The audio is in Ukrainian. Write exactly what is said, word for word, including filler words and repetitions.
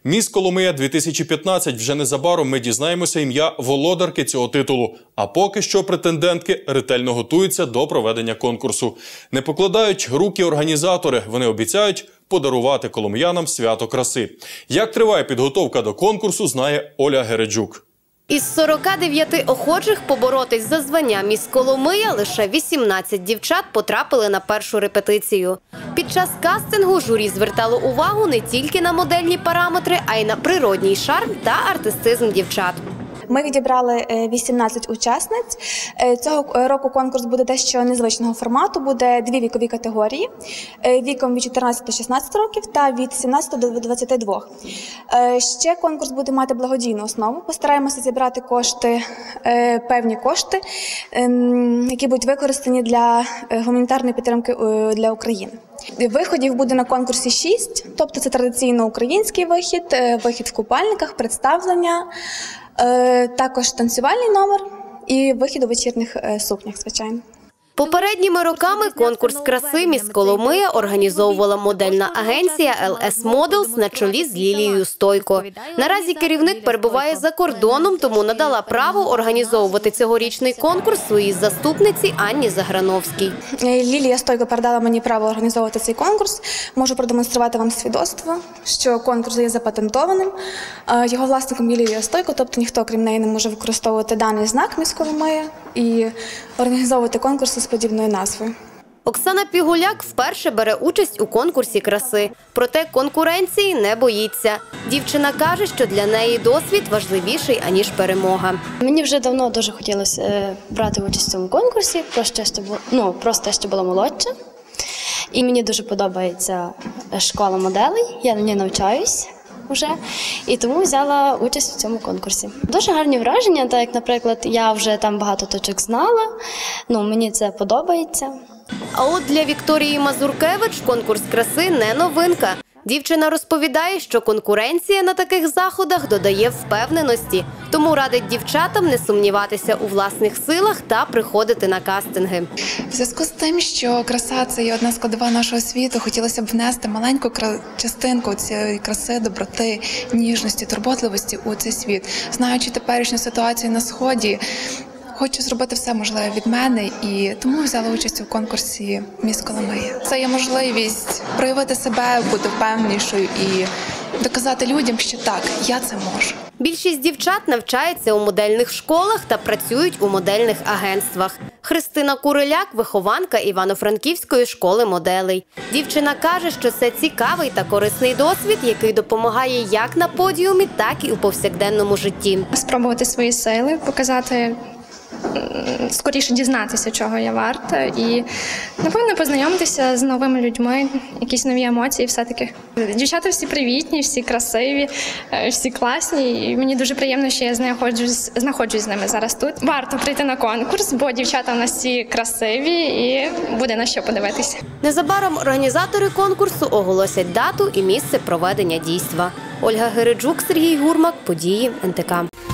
Міс Коломия дві тисячі п'ятнадцять. Вже незабаром ми дізнаємося ім'я володарки цього титулу. А поки що претендентки ретельно готуються до проведення конкурсу. Не покладають руки організатори. Вони обіцяють подарувати коломиянам свято краси. Як триває підготовка до конкурсу, знає Оля Гереджук. Із сорока дев'яти охочих поборотись за звання «Міс Коломия» лише вісімнадцять дівчат потрапили на першу репетицію. Під час кастингу журі звертало увагу не тільки на модельні параметри, а й на природній шарм та артистизм дівчат. Ми відібрали вісімнадцять учасниць. Цього року конкурс буде дещо незвичного формату. Буде дві вікові категорії – віком від чотирнадцяти до шістнадцяти років та від сімнадцяти до двадцяти двох. Ще конкурс буде мати благодійну основу. Постараємося зібрати кошти, певні кошти, які будуть використані для гуманітарної підтримки для України. Виходів буде на конкурсі шість, тобто це традиційно український вихід, вихід в купальниках, представлення, також танцювальний номер і вихід у вечірніх сукнях, звичайно. Попередніми роками конкурс краси «Міс Коломия» організовувала модельна агенція ел ес Models на чолі з Лілією Стойко. Наразі керівник перебуває за кордоном, тому надала право організовувати цьогорічний конкурс своїй заступниці Анні Заграновській. Лілія Стойко передала мені право організовувати цей конкурс. Можу продемонструвати вам свідоцтво, що конкурс є запатентованим. Його власником є Лілія Стойко, тобто ніхто, крім неї, не може використовувати даний знак «Міс Коломия» і організовувати конкурси з подібною назвою. Оксана Пігуляк вперше бере участь у конкурсі краси. Проте конкуренції не боїться. Дівчина каже, що для неї досвід важливіший, аніж перемога. Мені вже давно дуже хотілося брати участь у цьому конкурсі, просто що було, ну, просто що була молодша. І мені дуже подобається школа моделей, я на ній навчаюсь вже, і тому взяла участь у цьому конкурсі. Дуже гарні враження, так як, наприклад, я вже там багато точок знала, ну, мені це подобається. А от для Вікторії Мазуркевич конкурс краси не новинка. Дівчина розповідає, що конкуренція на таких заходах додає впевненості, тому радить дівчатам не сумніватися у власних силах та приходити на кастинги. В зв'язку з тим, що краса – це є одна складова нашого світу, хотілося б внести маленьку частинку цієї краси, доброти, ніжності, турботливості у цей світ. Знаючи теперішню ситуацію на Сході, хочу зробити все можливе від мене, і тому взяла участь у конкурсі «Міс Коломия». Це є можливість проявити себе, бути впевненішою і доказати людям, що так, я це можу. Більшість дівчат навчаються у модельних школах та працюють у модельних агентствах. Христина Куриляк – вихованка Івано-Франківської школи моделей. Дівчина каже, що це цікавий та корисний досвід, який допомагає як на подіумі, так і у повсякденному житті. Спробувати свої сили, показати, скоріше дізнатися, чого я варта, і, напевно, познайомитися з новими людьми, якісь нові емоції все-таки. Дівчата всі привітні, всі красиві, всі класні, і мені дуже приємно, що я знаходжусь, знаходжусь з ними зараз тут. Варто прийти на конкурс, бо дівчата в нас всі красиві і буде на що подивитися. Незабаром організатори конкурсу оголосять дату і місце проведення дійства. Ольга Гереджук, Сергій Гурмак, події ен те ка.